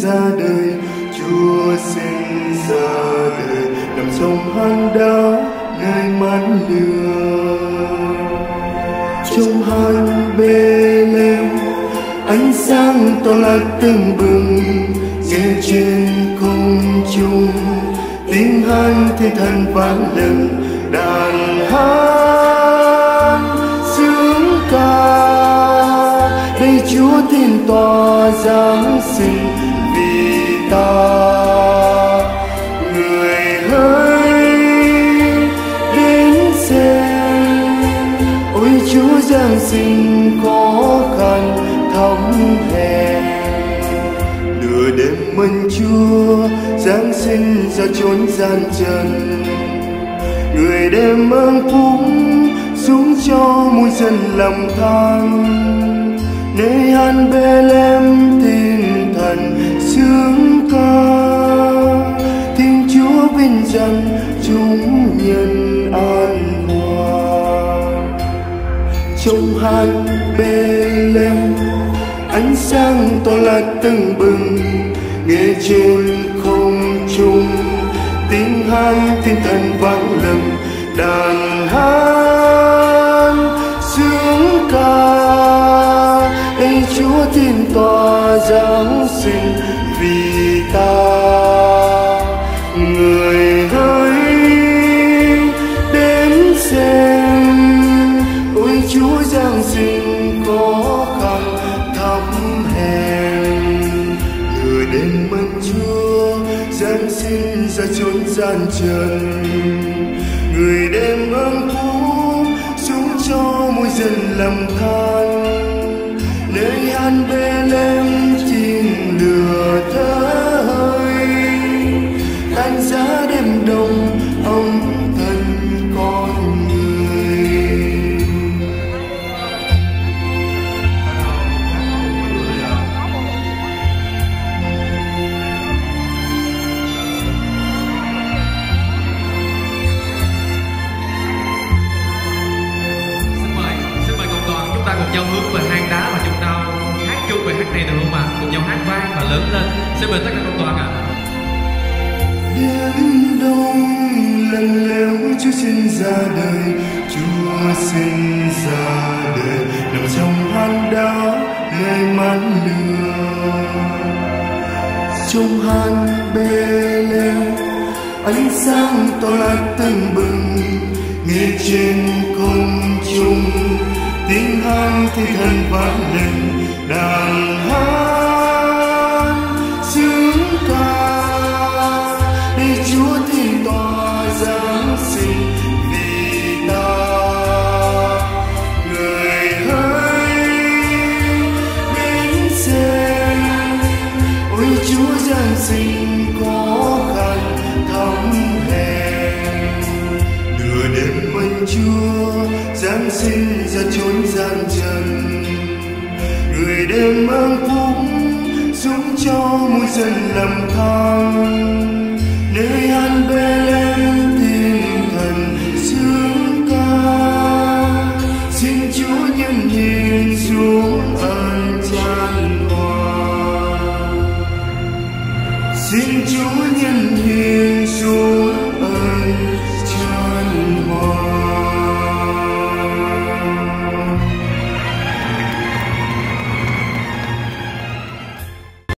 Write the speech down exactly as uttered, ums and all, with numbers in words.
ra đời, Chúa sinh ra đời nằm trong hang đá nơi mát lửa. Trong hang Bê-lêm ánh sáng to lạc tưng bừng, nghe trên không trung tiếng hát thiên thần vang lần, đàn hát sướng ca đây Chúa thiên tòa giáng sinh vì ta. Người hỡi đến xem, ôi Chúa giáng sinh khó khăn thắm hèn. Nửa đêm mân Chúa giáng sinh ra chốn gian trần, người đem mang phúc xuống cho muôn dân lầm than. Nơi hang Bê-lêm thiên thần sướng ca, Thiên Chúa vinh danh chúng nhân an hòa. Trong hang Bê-lêm ánh sáng to lạc tưng bừng, nghe trên không trung tiếng hát thiên thần vang lừng, đàn hát sướng ca đây Chúa thiên tòa giáng sinh vì ta. Người hỡi đến xem, ôi Chúa giáng sinh khó khăn thắm hèn. Nửa đêm mân Chúa giáng sinh ra chốn gian trần, người đem mang phúc xuống cho muôn dân lầm than. Nơi hang Bê-lêm chim lửa thơi, tan giá đêm đông ông thân con người. Xin mời, xin mời cộng đoàn chúng ta cùng nhau hướng về hang đá và chúng ta hát chung về hát này được không ạ? Cùng nhau hát vang và lớn lên. Xin mời tất cả cộng đoàn ạ. Đêm đông lạnh lẽo Chúa sinh ra đời, Chúa sinh ra đời nằm trong hang đá nơi mát lửa. Trong hang Bê-lêm ánh sáng to lạc tưng bừng, nghe trên không trung tiếng hát thiên thần vang lên, đàn hát sướng ca đây Chúa thiên tòa giáng sinh vì ta. Người hỡi đến xem, ôi Chúa giáng sinh khó khăn thắm hèn. Nửa đêm mân Chúa giáng sinh ra chốn gian trần, người đem mang phúc xuống cho muôn dân lầm than.